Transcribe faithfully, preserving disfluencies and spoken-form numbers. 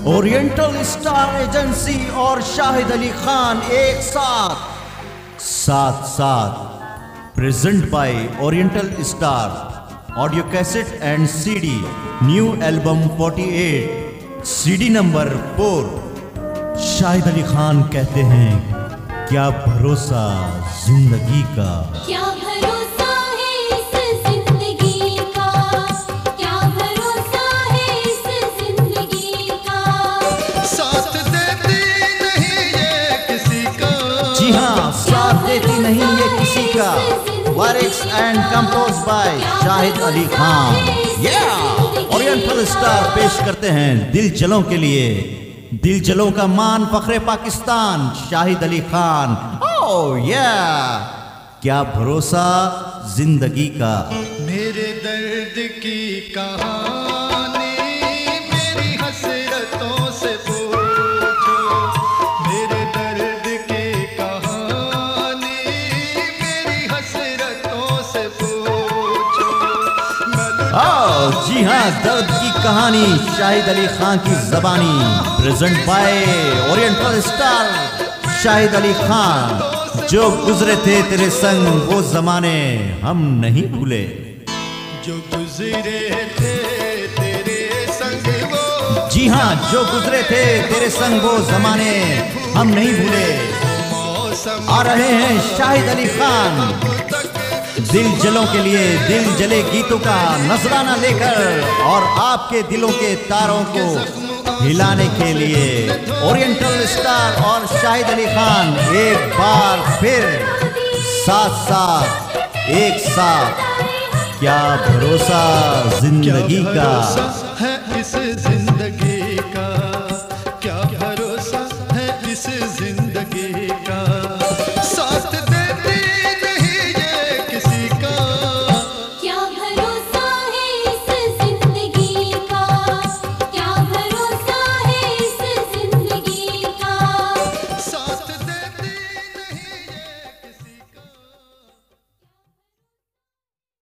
Oriental star agency और शाहिद अली खान एक साथ साथ साथ present by oriental star audio cassette and CD new album अड़तालीस CD number four. Shahid Ali Khan कहते हैं, क्या भरोसा जिंदगी का, क्या भरोसा है इस जिंदगी का, क्या भरोसा है इस जिंदगी का। साथ देती नहीं ये किसी का। जी हाँ, साथ देती नहीं ये किसी का। Lyrics and compose by Shahid Ali Khan. या ओरिएंटल स्टार पेश करते हैं दिल जलों के लिए, दिल जलों का मान फखरे पाकिस्तान शाहिद अली खान। ओह या, क्या भरोसा जिंदगी का। मेरे दर्द की कहानी मेरी हसरतों से पूछो, मेरे दर्द की कहानी मेरी हसरतों से पूछो। ओह जी हाँ, दर्द की कहानी शाहिद अली खान की जबानी, present by oriental star Shahid Ali Khan. जो गुजरे थे तेरे संग वो जमाने हम नहीं भूले, जो गुजरे थे तेरे संग वो। जी हाँ, जो गुजरे थे तेरे संग वो जमाने हम नहीं भूले। आ रहे हैं शाहिद अली खान दिल जलों के लिए, दिल जले गीतों का नजराना लेकर और आपके दिलों के तारों को हिलाने के लिए। ओरिएंटल स्टार और शाहिद अली खान एक बार फिर साथ साथ एक साथ। क्या भरोसा जिंदगी का है इस जिंदगी